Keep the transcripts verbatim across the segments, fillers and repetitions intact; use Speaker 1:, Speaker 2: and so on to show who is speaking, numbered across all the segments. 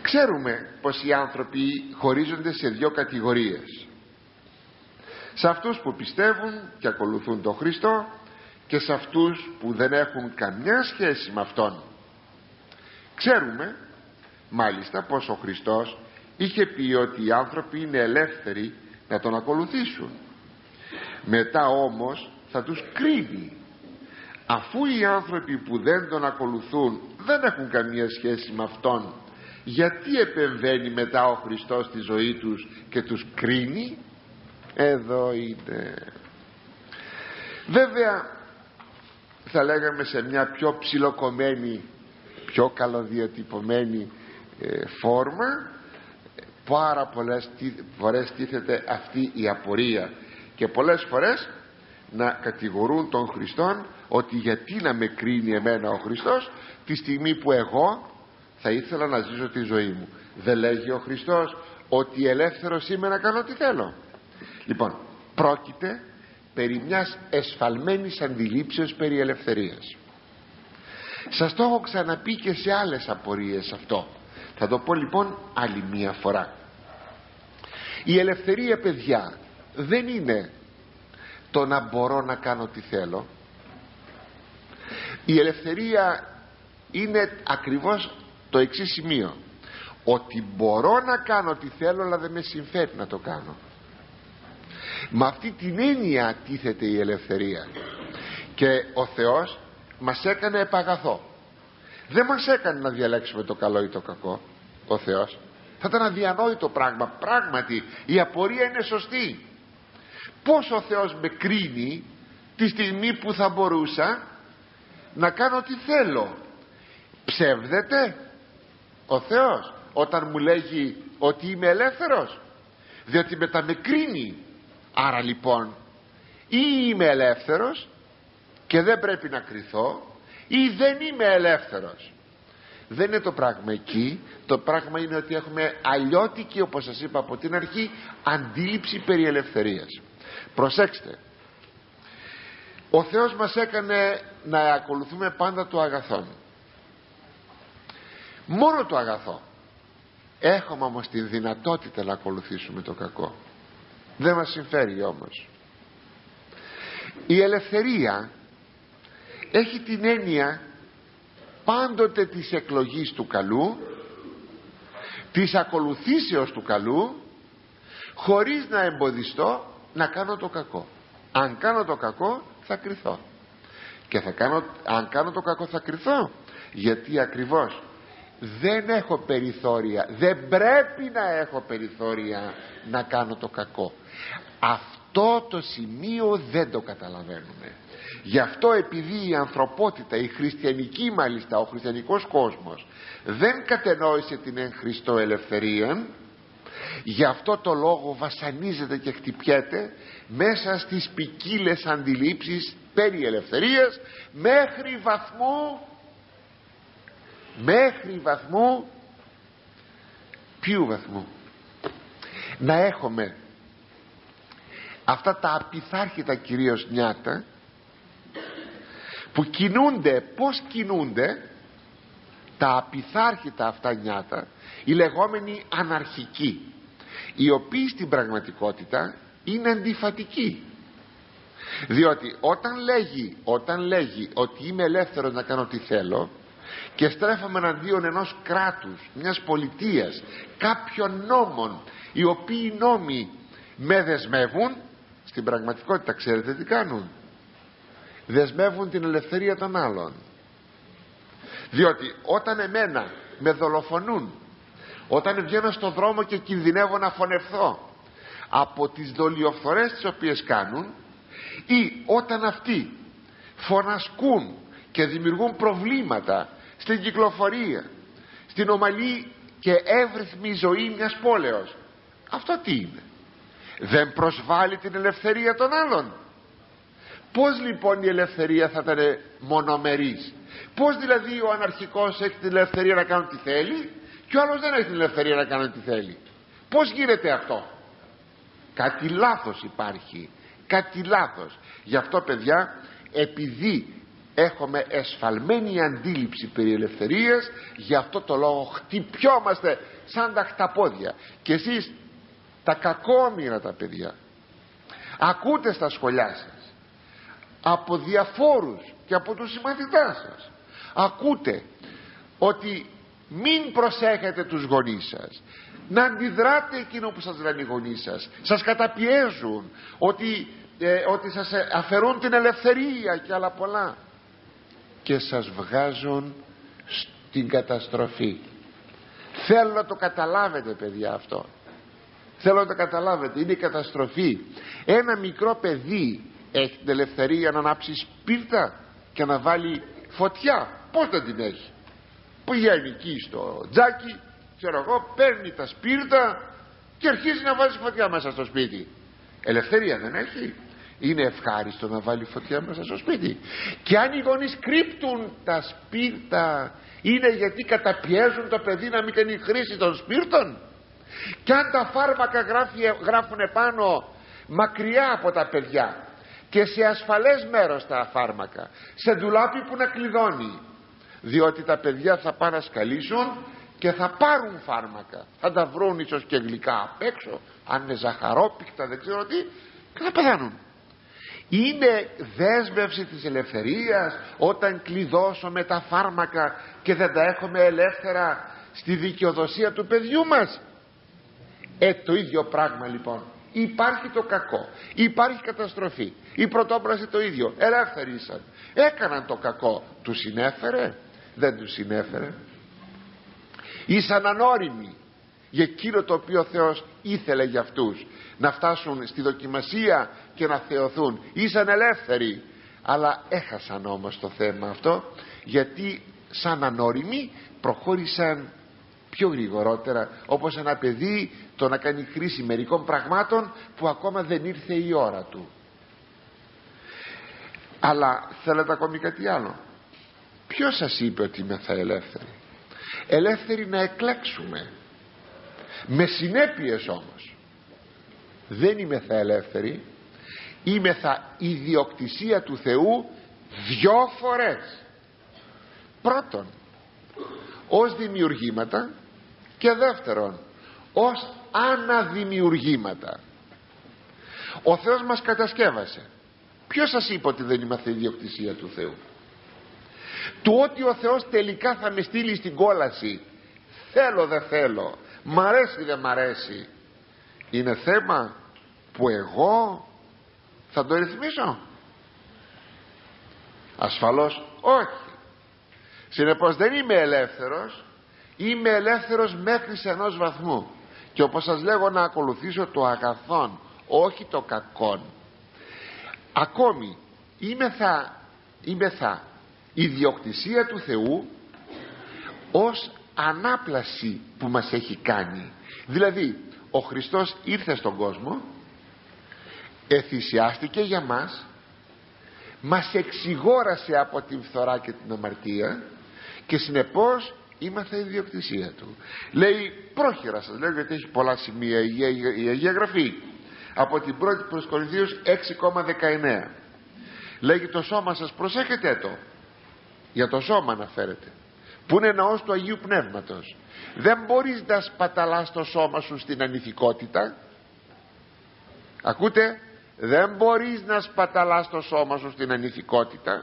Speaker 1: Ξέρουμε πως οι άνθρωποι χωρίζονται σε δύο κατηγορίες: σε αυτούς που πιστεύουν και ακολουθούν τον Χριστό και σε αυτούς που δεν έχουν καμιά σχέση με Αυτόν. Ξέρουμε μάλιστα πως ο Χριστός είχε πει ότι οι άνθρωποι είναι ελεύθεροι να Τον ακολουθήσουν. Μετά όμως θα τους κρίνει, αφού οι άνθρωποι που δεν Τον ακολουθούν δεν έχουν καμία σχέση με Αυτόν. Γιατί επεμβαίνει μετά ο Χριστός στη ζωή τους και τους κρίνει? Εδώ είναι. Βέβαια θα λέγαμε σε μια πιο ψιλοκομμένη, πιο καλοδιατυπωμένη ε, φόρμα, πάρα πολλές φορές τίθεται αυτή η απορία και πολλές φορές να κατηγορούν τον Χριστόν ότι γιατί να με κρίνει εμένα ο Χριστός τη στιγμή που εγώ θα ήθελα να ζήσω τη ζωή μου. Δεν λέγει ο Χριστός ότι ελεύθερος είμαι να κάνω ό,τι θέλω? Λοιπόν, πρόκειται περί μιας εσφαλμένης αντιλήψεως περί ελευθερίας. Σας το έχω ξαναπεί και σε άλλες απορίες αυτό. Θα το πω λοιπόν άλλη μία φορά. Η ελευθερία, παιδιά, δεν είναι το να μπορώ να κάνω τι θέλω. Η ελευθερία είναι ακριβώς το εξής σημείο: ότι μπορώ να κάνω τι θέλω, αλλά δεν με συμφέρει να το κάνω. Με αυτή την έννοια τίθεται η ελευθερία. Και ο Θεός μας έκανε επαγαθό. Δεν μας έκανε να διαλέξουμε το καλό ή το κακό. Ο Θεός θα ήταν αδιανόητο πράγμα. Πράγματι η απορία είναι σωστή. Πώς ο Θεός με κρίνει τη στιγμή που θα μπορούσα να κάνω τι θέλω? Ψεύδεται ο Θεός όταν μου λέγει ότι είμαι ελεύθερος? Διότι μετά με κρίνει. Άρα λοιπόν ή είμαι ελεύθερος και δεν πρέπει να κριθώ, ή δεν είμαι ελεύθερος. Δεν είναι το πράγμα εκεί. Το πράγμα είναι ότι έχουμε αλλιώτικη, όπως σας είπα από την αρχή, αντίληψη περί ελευθερίας. Προσέξτε, ο Θεός μας έκανε να ακολουθούμε πάντα το αγαθόν, μόνο το αγαθό. Έχουμε όμως την δυνατότητα να ακολουθήσουμε το κακό. Δεν μας συμφέρει όμως. Η ελευθερία έχει την έννοια πάντοτε της εκλογής του καλού, της ακολουθήσεως του καλού, χωρίς να εμποδιστώ να κάνω το κακό. Αν κάνω το κακό θα κριθώ. Και θα κάνω, αν κάνω το κακό θα κριθώ, γιατί ακριβώς δεν έχω περιθώρια, δεν πρέπει να έχω περιθώρια να κάνω το κακό. Αυτό το σημείο δεν το καταλαβαίνουμε. Γι' αυτό, επειδή η ανθρωπότητα, η χριστιανική μάλιστα, ο χριστιανικός κόσμος δεν κατενόησε την εν Χριστώ ελευθερία, γι' αυτό το λόγο βασανίζεται και χτυπιέται μέσα στις ποικίλες αντιλήψεις περί ελευθερίας, μέχρι βαθμού μέχρι βαθμού ποιου βαθμού? Να έχουμε αυτά τα απειθάρχητα κυρίως νιάτα που κινούνται. Πώς κινούνται τα απειθάρχητα αυτά νιάτα? Οι λεγόμενοι αναρχικοί, οι οποίοι στην πραγματικότητα είναι αντιφατικοί. Διότι όταν λέγει, όταν λέγει ότι είμαι ελεύθερος να κάνω τι θέλω και στρέφομαι εναντίον ενός κράτους, μιας πολιτείας, κάποιων νόμων, οι οποίοι νόμοι με δεσμεύουν, στην πραγματικότητα ξέρετε τι κάνουν? Δεσμεύουν την ελευθερία των άλλων. Διότι όταν εμένα με δολοφονούν, όταν βγαίνω στον δρόμο και κινδυνεύω να φωνευθώ από τις δολιοφθορές τις οποίες κάνουν, ή όταν αυτοί φωνασκούν και δημιουργούν προβλήματα στην κυκλοφορία, στην ομαλή και εύρυθμη ζωή μιας πόλεως, αυτό τι είναι? Δεν προσβάλλει την ελευθερία των άλλων? Πώς λοιπόν η ελευθερία θα ήταν μονομερής? Πώς δηλαδή ο αναρχικός έχει την ελευθερία να κάνει τι θέλει και ο άλλος δεν έχει την ελευθερία να κάνει τι θέλει? Πώς γίνεται αυτό? Κάτι λάθος υπάρχει, κάτι λάθος. Γι' αυτό, παιδιά, επειδή έχουμε εσφαλμένη αντίληψη περί ελευθερίας. Γι' αυτό το λόγο χτυπιόμαστε σαν τα χταπόδια. Και εσείς τα κακόμοιρα τα παιδιά ακούτε στα σχολιά σας από διαφόρους και από τους συμμαθητάς σας, ακούτε ότι μην προσέχετε τους γονείς σας, να αντιδράτε εκείνο που σας λένε οι γονείς σας, σας καταπιέζουν, ότι, ε, ότι σας αφαιρούν την ελευθερία και άλλα πολλά, και σας βγάζουν στην καταστροφή. Θέλω να το καταλάβετε παιδιά αυτό, θέλω να το καταλάβετε, είναι η καταστροφή. Ένα μικρό παιδί έχει την ελευθερία να ανάψει σπίρτα και να βάλει φωτιά? Πώς δεν την έχει? Πηγαίνει εκεί στο τζάκι, ξέρω εγώ, παίρνει τα σπίρτα και αρχίζει να βάζει φωτιά μέσα στο σπίτι. Ελευθερία δεν έχει? Είναι ευχάριστο να βάλει φωτιά μέσα στο σπίτι? Και αν οι γονείς κρύπτουν τα σπίρτα, είναι γιατί καταπιέζουν το παιδί να μην κάνει χρήση των σπίρτων? Και αν τα φάρμακα γράφουν επάνω μακριά από τα παιδιά και σε ασφαλές μέρος τα φάρμακα, σε ντουλάπι που να κλειδώνει, διότι τα παιδιά θα πάνε να σκαλίσουν και θα πάρουν φάρμακα, θα τα βρουν ίσως και γλυκά απ' έξω, αν είναι ζαχαρόπικτα δεν ξέρω τι, και θα πεθάνουν. Είναι δέσμευση της ελευθερίας όταν κλειδώσουμε τα φάρμακα και δεν τα έχουμε ελεύθερα στη δικαιοδοσία του παιδιού μας? Ε, το ίδιο πράγμα λοιπόν. Υπάρχει το κακό, υπάρχει καταστροφή. Η πρωτόπλαση το ίδιο, ελεύθεροι ήσαν, έκαναν το κακό. Του συνέφερε? Δεν του συνέφερε. Ήσαν ανώριμοι για εκείνο το οποίο ο Θεός ήθελε για αυτούς, να φτάσουν στη δοκιμασία και να θεωθούν. Ήσαν ελεύθεροι, αλλά έχασαν όμως το θέμα αυτό, γιατί σαν ανώριμοι προχώρησαν πιο γρηγορότερα, όπως ένα παιδί το να κάνει χρήση μερικών πραγμάτων που ακόμα δεν ήρθε η ώρα του. Αλλά θέλετε ακόμη κάτι άλλο? Ποιος σας είπε ότι είμαι θα ελεύθεροι? Ελεύθεροι να εκλέξουμε, με συνέπειες όμως. Δεν είμαι θα ελεύθεροι, είμαι θα ιδιοκτησία του Θεού δυο φορές. Πρώτον, ως δημιουργήματα, και δεύτερον ως αναδημιουργήματα. Ο Θεός μας κατασκεύασε. Ποιος σας είπε ότι δεν είμαστε ιδιοκτησία του Θεού? Του ότι ο Θεός τελικά θα με στείλει στην κόλαση, θέλω δεν θέλω, μ' αρέσει δεν μ' αρέσει, είναι θέμα που εγώ θα το ρυθμίσω? Ασφαλώς όχι. Συνεπώς δεν είμαι ελεύθερος, είμαι ελεύθερος μέχρι σε ενός βαθμού, και όπως σας λέγω να ακολουθήσω το αγαθόν, όχι το κακόν. Ακόμη είμαι θα, είμαι θα ιδιοκτησία του Θεού ως ανάπλαση που μας έχει κάνει. Δηλαδή ο Χριστός ήρθε στον κόσμο, εθυσιάστηκε για μας, μας εξηγόρασε από την φθορά και την αμαρτία, και συνεπώς είμαστε ιδιοκτησία του. Λέει πρόχειρα, σας λέω γιατί έχει πολλά σημεία η Αγία, η Αγία Γραφή, από την πρώτη προς Κορινθίους έξι δεκαεννέα. Λέγει το σώμα σας, προσέχετε το, για το σώμα αναφέρεται, που είναι ναός του Αγίου Πνεύματος. Δεν μπορείς να σπαταλάς το σώμα σου στην ανηθικότητα. Ακούτε, δεν μπορείς να σπαταλάς το σώμα σου στην ανηθικότητα.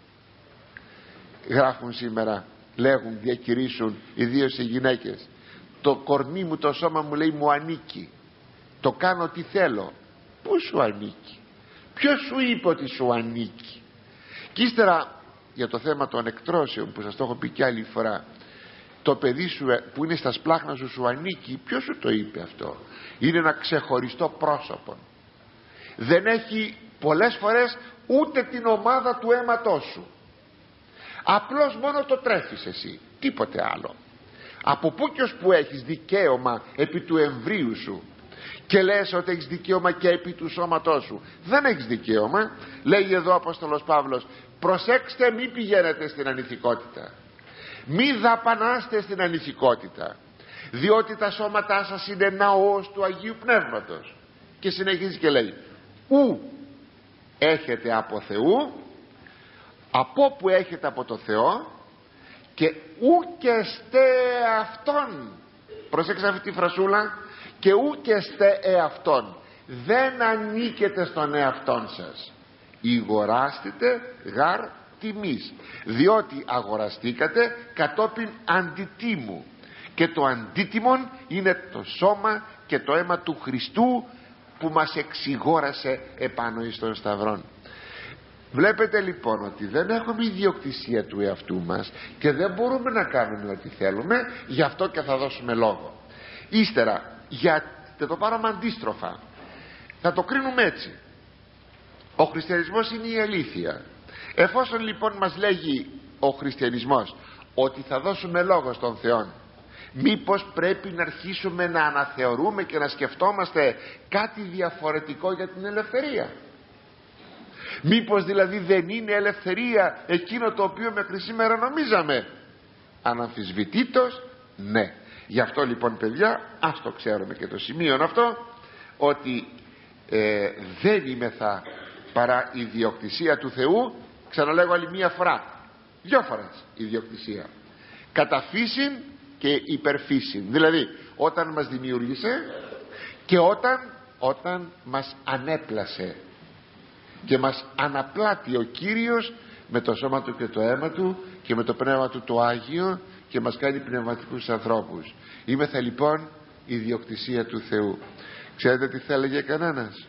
Speaker 1: Γράφουν σήμερα, λέγουν, διακηρύσουν ιδίως οι γυναίκες, το κορμί μου, το σώμα μου, λέει, μου ανήκει, το κάνω τι θέλω. Πού σου ανήκει? Ποιος σου είπε ότι σου ανήκει? Και ύστερα για το θέμα των εκτρώσεων που σας το έχω πει κι άλλη φορά, το παιδί σου που είναι στα σπλάχνα σου σου ανήκει, ποιος σου το είπε αυτό? Είναι ένα ξεχωριστό πρόσωπο, δεν έχει πολλές φορές ούτε την ομάδα του αίματός σου, απλώς μόνο το τρέφεις εσύ, τίποτε άλλο. Από πού και ως που έχεις δικαίωμα επί του εμβρίου σου και λες ότι έχεις δικαίωμα και επί του σώματός σου? Δεν έχεις δικαίωμα. Λέει εδώ ο Απόστολος Παύλος, προσέξτε, μη πηγαίνετε στην ανηθικότητα, μη δαπανάστε στην ανηθικότητα, διότι τα σώματά σας είναι ναός του Αγίου Πνεύματος. Και συνεχίζει και λέει, ου έχετε από Θεού, από που έχετε από το Θεό και ούκεστε εαυτόν. Προσέξτε αυτή τη φρασούλα, και ούκεστε εαυτόν. Δεν ανήκετε στον εαυτόν σας. Ηγοράστητε γαρ τιμής, διότι αγοραστήκατε κατόπιν αντιτίμου, και το αντίτιμον είναι το σώμα και το αίμα του Χριστού που μας εξηγόρασε επάνω εις των σταυρών. Βλέπετε λοιπόν ότι δεν έχουμε ιδιοκτησία του εαυτού μας και δεν μπορούμε να κάνουμε ό,τι θέλουμε, γι' αυτό και θα δώσουμε λόγο. Ύστερα, για το πάρουμε αντίστροφα, θα το κρίνουμε έτσι. Ο χριστιανισμός είναι η αλήθεια. Εφόσον λοιπόν μας λέγει ο χριστιανισμός ότι θα δώσουμε λόγο στον Θεό, μήπως πρέπει να αρχίσουμε να αναθεωρούμε και να σκεφτόμαστε κάτι διαφορετικό για την ελευθερία? Μήπως δηλαδή δεν είναι ελευθερία εκείνο το οποίο μέχρι σήμερα νομίζαμε? Αναμφισβητήτως ναι. Γι' αυτό λοιπόν παιδιά, ας το ξέρουμε και το σημείο αυτό, ότι ε, δεν είμεθα παρά η ιδιοκτησία του Θεού. Ξαναλέγω άλλη μία φορά, δυο φορές ιδιοκτησία, κατά φύσιν και υπερφύσιν. Δηλαδή όταν μας δημιούργησε και όταν, όταν μας ανέπλασε και μας αναπλάτει ο Κύριος με το σώμα του και το αίμα του και με το πνεύμα του το Άγιο και μας κάνει πνευματικούς ανθρώπους. Είμεθα λοιπόν η ιδιοκτησία του Θεού. Ξέρετε τι θα έλεγε κανένας?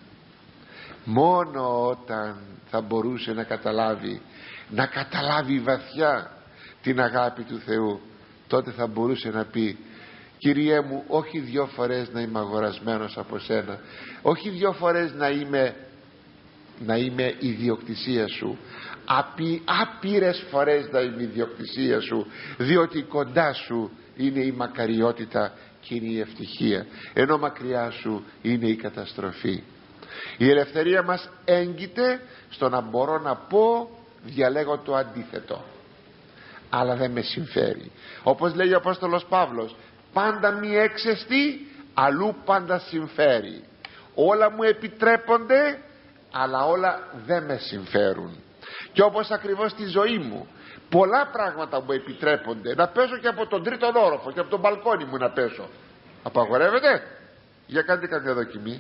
Speaker 1: Μόνο όταν θα μπορούσε να καταλάβει, να καταλάβει βαθιά την αγάπη του Θεού, τότε θα μπορούσε να πει: Κυριέ μου, όχι δυο φορές να είμαι αγορασμένος από σένα, όχι δυο φορές να είμαι να είμαι ιδιοκτησία σου, Απει, άπειρες φορές να είμαι ιδιοκτησία σου, διότι κοντά σου είναι η μακαριότητα και είναι η ευτυχία, ενώ μακριά σου είναι η καταστροφή. Η ελευθερία μας έγκυται στο να μπορώ να πω, διαλέγω το αντίθετο, αλλά δεν με συμφέρει. Όπως λέει ο Απόστολος Παύλος, πάντα μη έξεστη, αλλού πάντα συμφέρει. Όλα μου επιτρέπονται, αλλά όλα δεν με συμφέρουν. Και όπως ακριβώς στη ζωή μου πολλά πράγματα μου επιτρέπονται, να πέσω και από τον τρίτον όροφο και από τον μπαλκόνι μου να πέσω, απαγορεύεται? Για κάντε καμιά δοκιμή.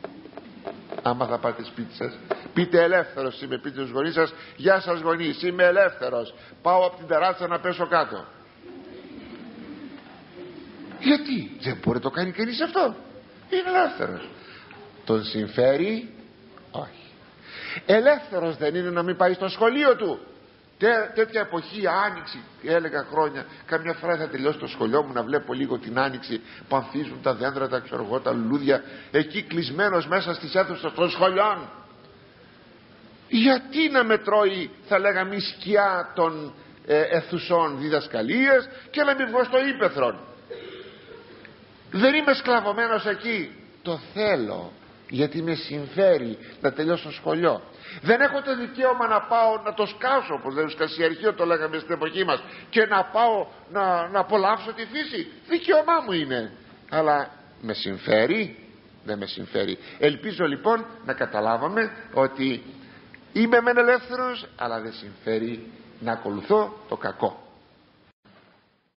Speaker 1: Άμα θα πάτε σπίτι σας, πείτε ελεύθερος είμαι, πείτε στους γονείς σας: γεια σας γονείς, είμαι ελεύθερος, πάω από την τεράστια να πέσω κάτω. Γιατί δεν μπορεί να το κάνει κανείς αυτό? Είναι ελεύθερος. Τον συμφέρει? Όχι. Ελεύθερος δεν είναι να μην πάει στο σχολείο του? Τέ, τέτοια εποχή, άνοιξη, έλεγα χρόνια, καμιά φορά θα τελειώσει το σχολείο μου να βλέπω λίγο την άνοιξη που ανθίζουν τα δέντρα, τα ξέρω εγώ, τα λουλούδια, εκεί κλεισμένος μέσα στις αίθουσες των σχολιών. Γιατί να με τρώει, θα λέγαμε, η σκιά των ε, αιθουσών διδασκαλίας και να μην βγω στο ύπαιθρον? Δεν είμαι σκλαβωμένος εκεί. Το θέλω γιατί με συμφέρει να τελειώσω το σχολείο. Δεν έχω το δικαίωμα να πάω να το σκάσω, όπως λένε σκασιαρχείο, το λέγαμε στην εποχή μας, και να πάω να, να απολαύσω τη φύση. Δικαίωμά μου είναι. Αλλά με συμφέρει? Δεν με συμφέρει. Ελπίζω λοιπόν να καταλάβαμε ότι είμαι μεν ελεύθερος, αλλά δεν συμφέρει να ακολουθώ το κακό.